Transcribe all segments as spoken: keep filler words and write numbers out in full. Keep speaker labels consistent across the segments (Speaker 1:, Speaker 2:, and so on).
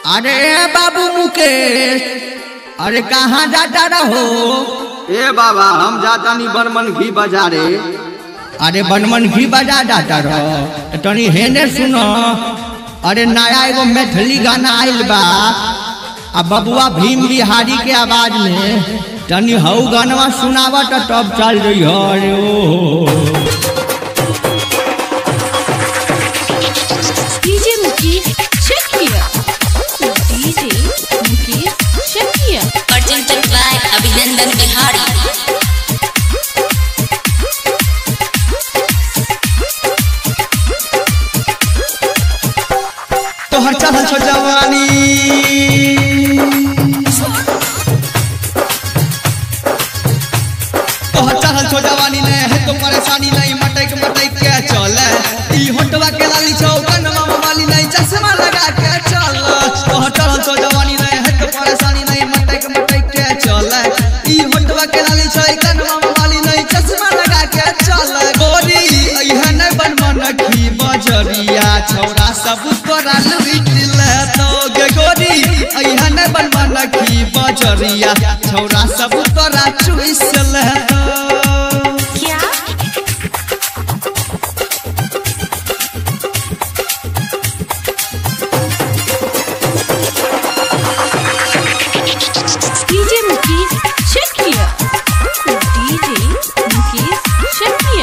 Speaker 1: अरे बाबू मुकेश, अरे कहाँ जाता रहो?
Speaker 2: ए बाबा हम जाता नहीं बनमन घी बाजारे।
Speaker 1: अरे बनमन घी बाजार जाता रहो तनी हेने सुनो। अरे नया एगो मैथिली गाना आइल बा आ बबुआ भीम बिहारी के आवाज में, तनी हऊ गाना सुनावा तो तब चल रही हो। अरे ओ
Speaker 3: DJ Mukesh Shakiya, DJ Mukesh Shakiya
Speaker 4: presented by अभिनंदन बिहारी।
Speaker 2: तोहर चढ़ल छो जवानी, तोहर चढ़ल छो जवानी ने है तो परेशानी नहीं, मटक मटक के चले ई होटवा के लाली छौ कनमा वाली नहीं, चश्मा लगा के चल। तोहर चढ़ल छो जवानी ने है तो परेशानी नहीं, मटक मटक के चले ई होटवा के लाली छौ कनमा वाली नहीं, चश्मा लगा के चल। गोरी इहे नहीं बनमन घी बजरिया, छौरा सब तोरा लुइट ले तो गे गोरी इहे नहीं बनमन घी बजरिया, छौरा सब तोरा चुइस ले तो।
Speaker 3: क्या डीजे मुकेश शकिया, डीजे मुकेश शकिया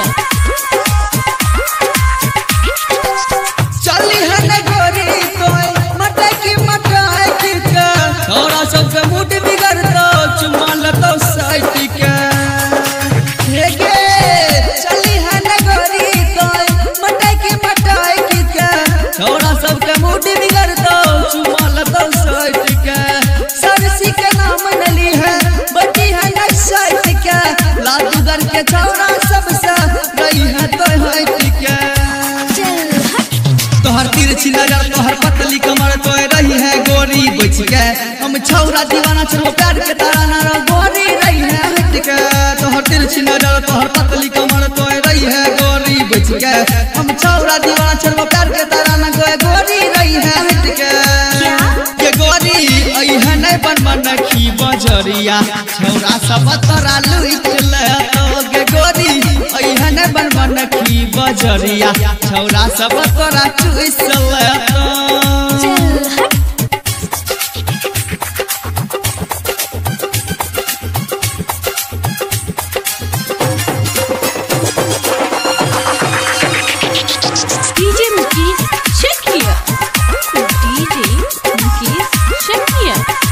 Speaker 2: चली है न गोरी तोय मटकी मटकी के, छौरा सब के मूड बिगड़ तो चुमा लतो साइट के। हे गे चली है न गोरी तोय मटकी मटकी के, छौरा सब के मूड बिगड़ तो चुमा लतो साइट के। सरसी के नाम नली है बटी है न साइट के, लादूगर के छौरा सब से गई है तो हट के। तोहर तिरछी नजर तोहर पतली कमर तो रही है गोरी बच के, हम छौरा दीवाना छो प्यार के तारा ना गोरी रही है हट के। तोहर तिरछी नजर तोहर पतली कमर तो रही है गोरी बच के, हम छौरा दीवाना छो प्यार के तारा ना गोरी रही है हट के। ये गोरी इहे नहीं बनमन घी बजरिया, छौरा सब तोरा लुइट ले तो गे गोरी इहे नहीं बनमन घी बजरिया, छौरा सब तोरा चुइस ले तो।
Speaker 3: डीजे मुकेश शकिया, डीजे मुकेश शकिया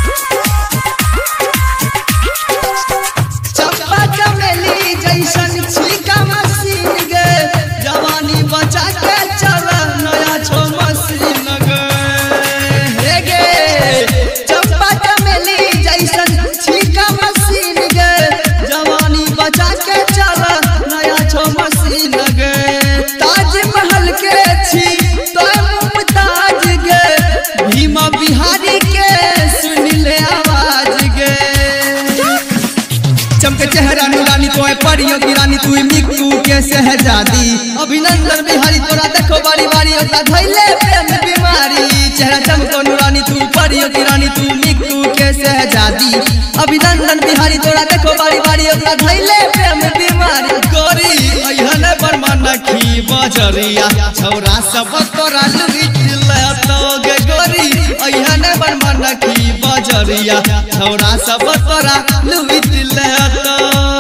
Speaker 2: चप्पा चमेली जैसन छिका मशीन गे, जवानी बचा के चल नया छो मशीन गे। हे गे चप्पा चमेली जैसन छिका मशीन गे, जवानी बचा के चल नया छो मशीन गे। ताजमहल के छी तो मुमताज गे, भीम बिहारी के सुन ले आवाज गे। चमके चेहरा नूरानी तो परियों की रानी तू मिक्कू के शहजादी, अभिनंदन बिहारी तोरा देखो बारी बारी होता धैले प्रेम बीमारी। चेहरा चमको नूरानी तू परियों की रानी तू मिक्कू के शहजादी, अभिनंदन बिहारी तोरा देखो बारी बारी होता धैले प्रेम बीमारी। गोरी इहे नहीं बनमन घी बजरिया, छौरा सब तोरा लुइट ले तो गे गोरी इहे नहीं बनमन घी बजरिया, छौरा सब तोरा लुइट ले तो।